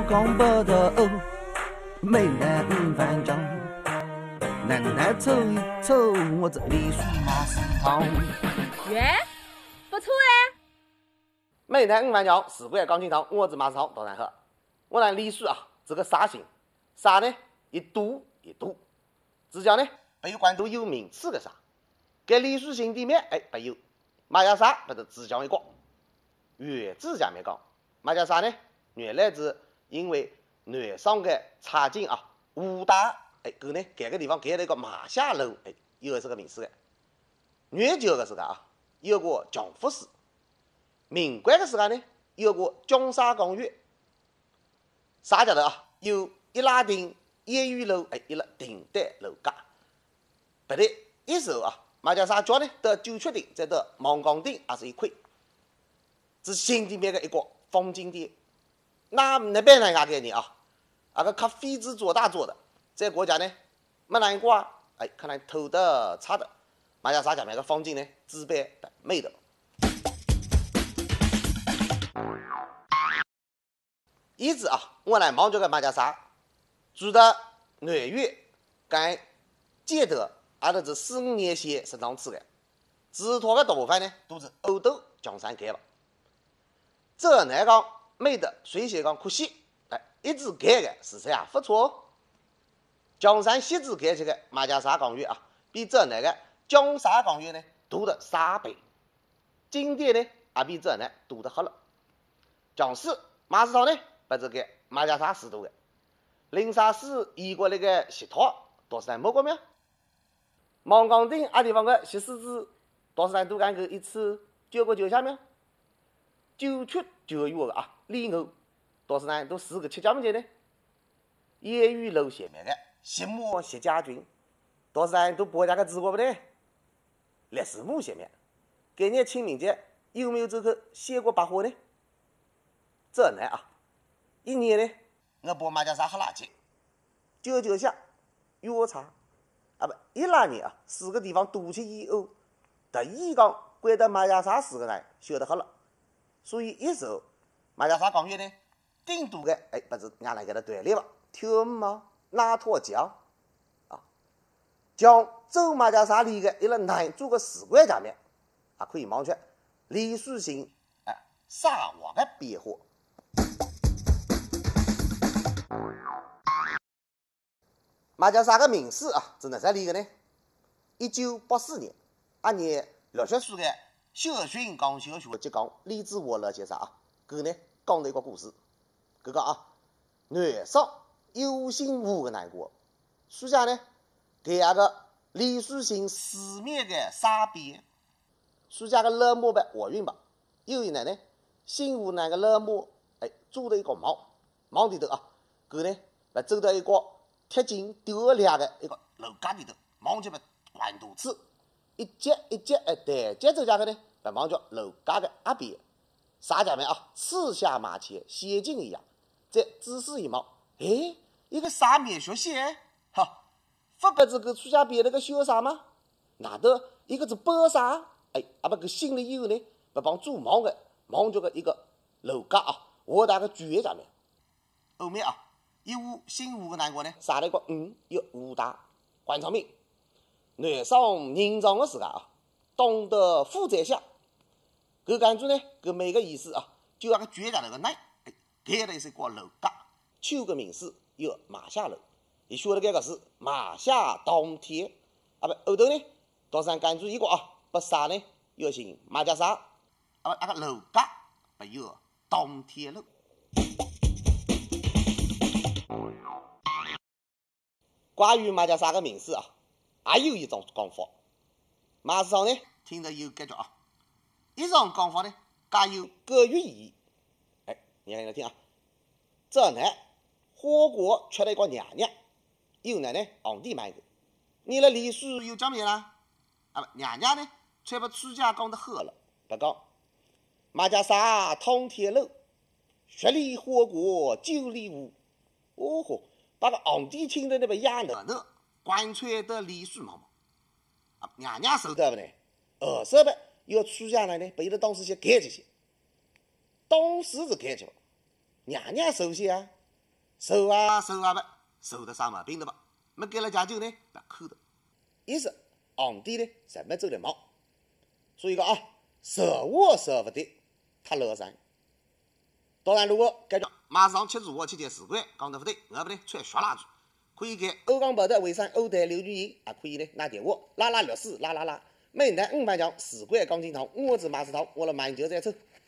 讲不头，美男翻江，奶奶瞅一瞅我这梨树马市场。 耶，不错哎！ 美男翻江，四季钢琴堂，我是马市场大然好。我拿梨树这个沙形，沙呢一堵一堵，只叫呢不有关都有名词的沙。给梨树形地面不有马家沙，不是只讲一个。月字下面讲马家沙呢，原来是因为南上的差劲武大搿呢搿个地方盖了一个马下楼有这个名词的。元朝的时候有个强福寺，民国的时候呢有个江沙公园。啥叫的有一拉亭、烟雨楼一了顶戴楼架。不对，一手马家沙桥呢到九曲顶，再到望岗顶也是一块。是新地面的一个风景点。那边那个概念个靠废纸做大做的，在国家呢没难过看来偷的差的，马家沙下面的风景呢自卑的美的。一直我来望这个马家沙，住的南越跟建德都是4-5年前生长起的，治土的大部分呢都是欧洲江山盖的。这南讲美的，虽写讲可惜，一直盖的事实不错。江山西子盖起的马家沙公园比这南的江沙公园呢多了3倍，景点呢也比这南多得很了。江市马市场呢不是给马家沙市多的，灵沙市移过来的西套多少人没过没有？望岗顶地方的西狮子多少人都敢去一次9个9下没有？9曲9月的里欧多少人都4个7家门前呢？烟雨楼前面的西莫谢家军多少人都国家的治国不对？烈士墓前面今年清明节有没有这个谢过把火呢？这呢一年呢我播马家沙喝垃圾9下药茶不一拉年4个地方堵起以后，第一讲归到马家沙4个人晓得好了。所以一首马家沙公园呢顶多的不是俺来给他锻炼吧，跳舞拉脱脚将走马家沙里的一个南住个4块下面可以望出梨树形沙瓦的变化。马家沙的名士是哪在里的呢？1984年年60岁的小训讲小学就讲李子沃勒先生搿呢讲了一个故事。搿讲南上有心无个难过，暑假呢给个梨树形四面的沙边，暑假的老母吧怀孕吧，有一年呢新湖那个老母做了一个梦里头搿呢走到一个贴近丢亮的一个楼架里头，望见关肚子一节一节台阶走下去呢，望着楼架的边，沙家们刺下马前写进一样，再仔细一望，一个沙面学写不不是个出下边那个小沙吗？哪的一个是白沙不个心里有呢，不帮做梦的望着个一个楼架我大个绝下面，后面一屋新屋的南国呢，杀了一个有武大关长命。南上人长的时候懂得负责下，搿感觉呢搿每个意思就那个绝下那个奶盖了一个楼架，秋个名字有马下楼，伊说的搿个是马下东铁不后头呢多少感觉一个不啥呢又姓马家沙那个楼架不有东铁路。关于马家沙的名字还有一种讲法，马市场呢听着有感觉一种讲法呢皆有各寓意。你看听这呢火锅吃了一个娘娘，有呢皇帝买的，你的历史有讲明啦娘娘呢却把出家讲得喝了，不讲马家沙通铁路10里火锅9里屋，把个皇帝听的那个压了贯穿的历史茫茫娘娘手的不呢20倍要出下来呢，把伊的当时先盖这些，当时是盖着娘娘首先瘦啊瘦啊不，瘦得啥毛病的吧？没给了家酒呢，那扣的。意思皇帝呢，什么走得毛？所以讲啊，舍我舍不得，他乐山。当然，如果感觉马上吃住我去见使馆，讲得不对，我不对，出来刷蜡烛，可以给欧港报的卫生欧台刘女银啊，可以呢拿电话拉律师拉。每天5番讲使馆讲金堂，我是马世涛，我来满就在这。